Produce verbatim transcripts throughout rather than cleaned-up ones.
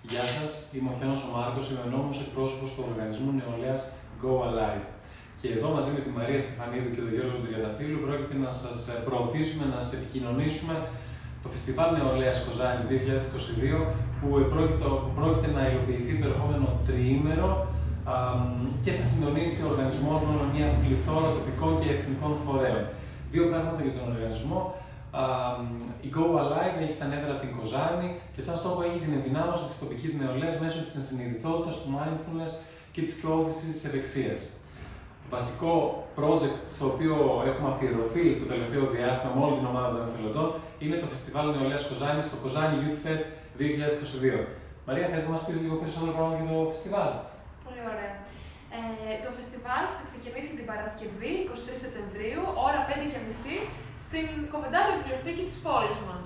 Γεια σας, είμαι ο Χιάνος ο Μάρκος, είμαι νόμος εκπρόσωπος του οργανισμού νεολαίας Go Alive. Και εδώ μαζί με τη Μαρία Στεφανίδου και τον Γιώργο Τριανταφύλλου πρόκειται να σας προωθήσουμε, να σας επικοινωνήσουμε το Φεστιβάλ Νεολαίας Κοζάνης δύο χιλιάδες είκοσι δύο που πρόκειται, που πρόκειται να υλοποιηθεί το ερχόμενο τριήμερο α, και θα συντονίσει ο οργανισμός με μια πληθώρα τοπικών και εθνικών φορέων. Δύο πράγματα για τον οργανισμό. Uh, η Go Alive έχει στα νεύρα την Κοζάνη και σαν στόχο έχει την ενδυνάμωση της τοπικής νεολαίας μέσω της ενσυνειδητότητας, του mindfulness και της προώθησης της ευεξίας. Βασικό project στο οποίο έχουμε αφιερωθεί το τελευταίο διάστημα με όλη την ομάδα των εθελοντών είναι το Φεστιβάλ Νεολαίας Κοζάνης, το Κοζάνη Youth Fest δύο χιλιάδες είκοσι δύο. Μαρία, θες να μας πεις λίγο περισσότερο πράγματα για το φεστιβάλ? Πολύ ωραία. Ε, το φεστιβάλ θα ξεκινήσει την Παρασκευή, εικοστή τρίτη Σεπτεμβρίου, ώρα πέντε και μισή, στην Κοβεντάρια Βιβλιοθήκη της πόλης μας.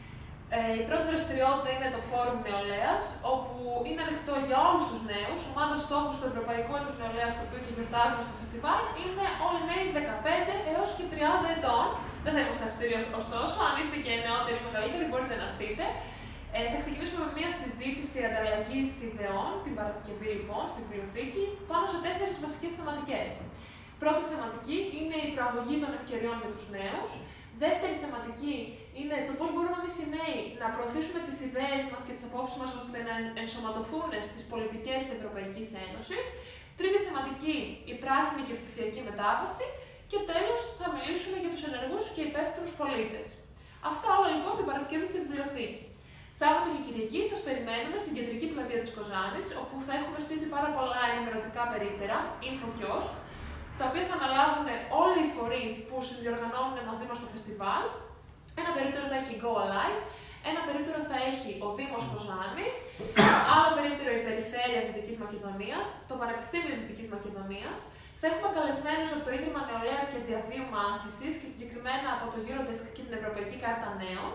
Ε, η πρώτη δραστηριότητα είναι το Φόρουμ Νεολαίας, όπου είναι ανοιχτό για όλους τους νέους. Ομάδα στόχους του Ευρωπαϊκού Έτους Νεολαίας, το οποίο και γιορτάζουμε στο φεστιβάλ, είναι όλοι νέοι δεκαπέντε έως και τριάντα ετών. Δεν θα είμαστε αυστηροί ωστόσο, αν είστε και νεότεροι ή μεγαλύτεροι μπορείτε να έρθετε. Ε, θα ξεκινήσουμε με μια συζήτηση ανταλλαγής ιδεών την Παρασκευή λοιπόν στη βιβλιοθήκη πάνω σε τέσσερις βασικές θεματικές. Πρώτη θεματική είναι η προαγωγή των ευκαιριών για τους νέους. Δεύτερη θεματική είναι το πώς μπορούμε εμείς οι νέοι να προωθήσουμε τις ιδέες μας και τις απόψεις μας ώστε να ενσωματωθούν στις πολιτικές της Ευρωπαϊκής Ένωσης. Τρίτη θεματική, η πράσινη και ψηφιακή μετάβαση. Και τέλος, θα μιλήσουμε για τους ενεργούς και υπεύθυνους πολίτες. Αυτά όλα λοιπόν την Παρασκευή στη βιβλιοθήκη. Σάββατο και Κυριακή σας περιμένουμε στην κεντρική πλατεία της Κοζάνης, όπου θα έχουμε στήσει πάρα πολλά ενημερωτικά περίπτερα, infokiosk, τα οποία θα αναλάβουν όλοι οι φορείς που συνδιοργανώνουν μαζί μας το φεστιβάλ. Ένα περίπτερο θα έχει Go Alive, ένα περίπτερο θα έχει ο Δήμος Κοζάνης, άλλο περίπτερο η Περιφέρεια Δυτικής Μακεδονίας, το Πανεπιστήμιο Δυτικής Μακεδονίας. Θα έχουμε καλεσμένους από το Ίδρυμα Νεολαίας και Διαβίου Μάθησης και συγκεκριμένα από το Eurodesk και την Ευρωπαϊκή Κάρτα Νέων.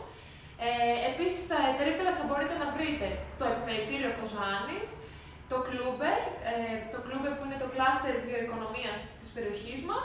Ε, επίσης, στα περίπτερα θα μπορείτε να βρείτε το Επιμελητήριο Κοζάνης, το Κλούμπερ, ε, το Κλούμπερ που είναι το κλάστερ βιοοικονομίας της περιοχής μας,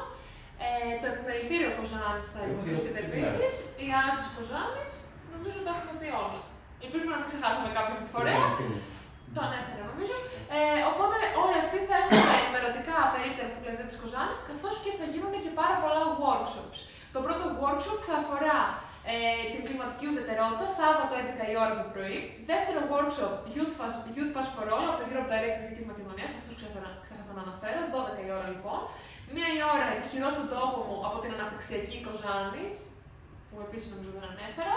ε, το Επιμελητήριο Κοζάνης θα βρίσκεται επίσης, η Άζης Κοζάνης, νομίζω ότι τα έχουμε πει όλα. Ελπίζουμε να μην ξεχάσαμε κάποια στη φορέα. Το ανέφερα νομίζω. Ε, οπότε όλοι αυτοί θα έχουν ενημερωτικά περίπτερα στην πλατεία της Κοζάνης, καθώς και θα γίνουν και πάρα πολλά workshops. Το πρώτο workshop θα αφορά ε, την κλιματική ουδετερότητα, Σάββατο έντεκα η ώρα το πρωί. Δεύτερο workshop, Youth, Youth Pass for All, από το Europe Direct Δυτικής Μακεδονίας, αυτούς ξέχασα να αναφέρω, δώδεκα η ώρα λοιπόν. Μία η ώρα επιχειρώ στον τόπο μου από την αναπτυξιακή Κοζάνης, που επίσης νομίζω δεν ανέφερα.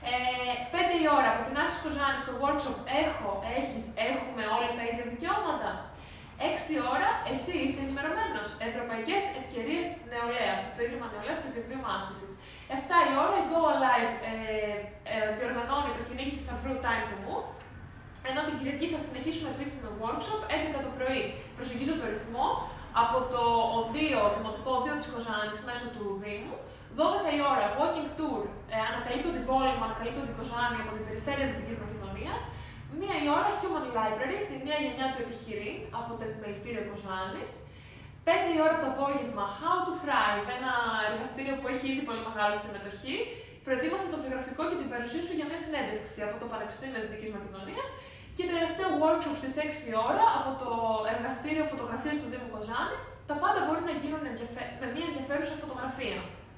Ε, πέντε η ώρα από την Άρχης Κοζάνης στο workshop έχω, έχεις, έχουμε όλοι τα ίδια δικαιώματα. έξι η ώρα, εσύ είσαι ενημερωμένος. Ευρωπαϊκές ευκαιρίες νεολαίας, το Ίδρυμα Νεολαίας και Διαβίου Μάθησης. επτά η ώρα, η Go Alive ε, ε, διοργανώνει το κυνήγι της Αφρού Time to Move. Ενώ την Κυριακή θα συνεχίσουμε επίσης με workshop, έντεκα το πρωί προσεγγίζω το ρυθμό από το οδείο, δημοτικό οδείο της Κοζάνης μέσω του Δήμου. δώδεκα η ώρα, walking tour, ε, ανακαλύπτω την πόλη μου, ανακαλύπτω την Κοζάνη από την Περιφέρεια Δυτικής Μακεδονίας. μία η ώρα, Human Libraries, η νέα γενιά του επιχειρήν από το Επιμελητήριο Κοζάνης. πέντε η ώρα το απόγευμα, How to Thrive, ένα εργαστήριο που έχει ήδη πολύ μεγάλη συμμετοχή. Προετοίμασε το βιογραφικό και την παρουσία σου για μια συνέντευξη από το Πανεπιστήμιο Δυτικής Μακεδονίας. Και τελευταίο workshop στις έξι η ώρα από το εργαστήριο φωτογραφίας του Δήμου Κοζάνης. Τα πάντα μπορεί να γίνουν με μια ενδιαφέρουσα φωτογραφία.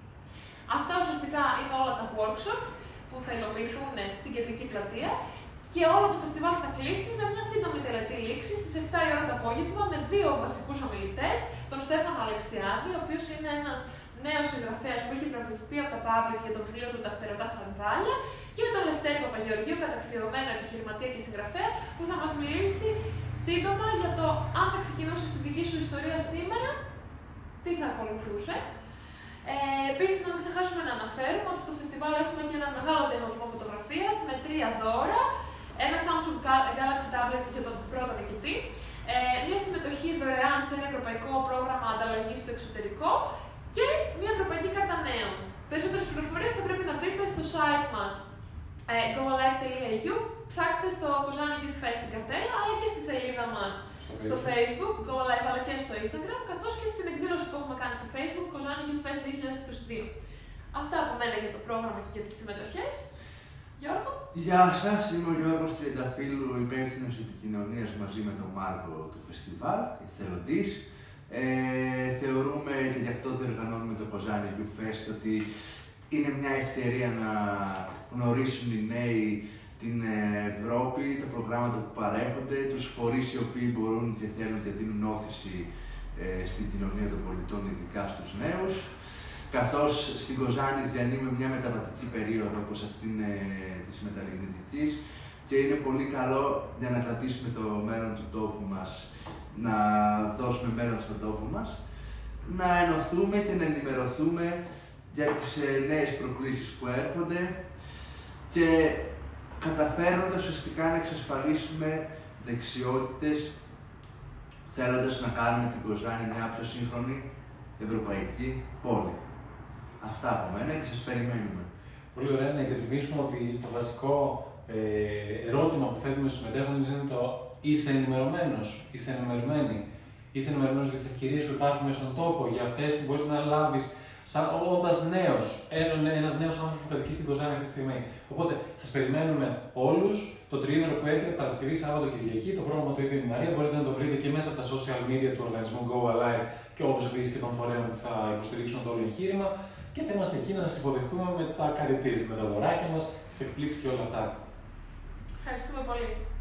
Αυτά ουσιαστικά είναι όλα τα workshop που θα υλοποιηθούν στην κεντρική πλατεία και όλο το φεστιβάλ θα κλείσει με μια σύντομη τελετή λήξη στις επτά η ώρα το απόγευμα με δύο βασικούς ομιλητές, τον Στέφανο Αλεξιάδη, ο οποίος είναι ένας νέος συγγραφέας που έχει βραβευτεί από τα Public για το βιβλίο του Τα Φτερωτά Σανδάλια, και τον Λευτέρη Παπαγεωργίου, καταξιωμένο επιχειρηματία και συγγραφέα, που θα μας μιλήσει σύντομα για το αν θα ξεκινούσε στη δική σου ιστορία σήμερα, τι θα ακολουθούσε. Ε, Επίσης, να μην ξεχάσουμε να αναφέρουμε ότι στο φεστιβάλ έχουμε και ένα μεγάλο διαγωνισμό φωτογραφίας με τρία δώρα. Ένα Samsung Galaxy Tablet για τον πρώτο νικητή. Ε, μια συμμετοχή δωρεάν σε ένα ευρωπαϊκό πρόγραμμα ανταλλαγής στο εξωτερικό και μια ευρωπαϊκή κάρτα νέων. Περισσότερες πληροφορίες θα πρέπει να βρείτε στο site μας ε, go alive τελεία e u. Ψάξτε στο Κοζάνη Youth Fest την καρτέλα, αλλά και στη σελίδα μας στο Facebook, Go Alive, αλλά και στο Instagram, καθώς και στην εκδήλωση που έχουμε κάνει στο Facebook, Κοζάνη Youth Fest δύο χιλιάδες είκοσι δύο. Αυτά από μένα για το πρόγραμμα και για τις συμμετοχές. Γιώργο. Γεια σας, είμαι ο Γιώργος Τριανταφύλλου, υπεύθυνος επικοινωνίας μαζί με τον Μάρκο του φεστιβάλ, εθελοντής. Ε, θεωρούμε και γι' αυτό διοργανώνουμε το Κοζάνι γιου φεστ ότι είναι μια ευκαιρία να γνωρίσουν οι νέοι την Ευρώπη, τα προγράμματα που παρέχονται, τους φορείς οι οποίοι μπορούν και θέλουν και δίνουν όθηση ε, στην κοινωνία των πολιτών, ειδικά στους νέους. Καθώς στην Κοζάνη διανύουμε μια μεταβατική περίοδο όπως αυτήν ε, της μεταλλιγνητικής και είναι πολύ καλό για να κρατήσουμε το μέλλον του τόπου μας, να δώσουμε μέλλον στον τόπο μας, να ενωθούμε και να ενημερωθούμε για τις ε, νέες προκλήσεις που έρχονται και καταφέροντας ουσιαστικά να εξασφαλίσουμε δεξιότητες, θέλοντας να κάνουμε την Κοζάνη μια πιο σύγχρονη ευρωπαϊκή πόλη. Αυτά από μένα και σας περιμένουμε. Πολύ ωραία, να υπενθυμίσουμε ότι το βασικό ε, ερώτημα που θέτουμε στους συμμετέχοντες είναι το είσαι ενημερωμένος, είσαι ενημερωμένη, είσαι ενημερωμένος για τις ευκαιρίες που υπάρχουν στον τόπο, για αυτές που μπορείς να λάβεις σαν όντας νέος, ένας νέος άνθρωπος που κατοικεί στην Κοζάνη αυτή τη στιγμή. Οπότε σας περιμένουμε όλους το τριήμερο που έρχεται Παρασκευή, Σάββατο, Κυριακή. Το πρόγραμμα το είπε η Μαρία, μπορείτε να το βρείτε και μέσα από τα social media του οργανισμού Go Alive και όπως επίσης και των φορέων που θα υποστηρίξουν το όλο εγχείρημα. Και θα είμαστε εκεί να σας υποδεχτούμε με τα καριτής, με τα δωράκια μας, τις εκπλήξεις και όλα αυτά. Ευχαριστούμε πολύ.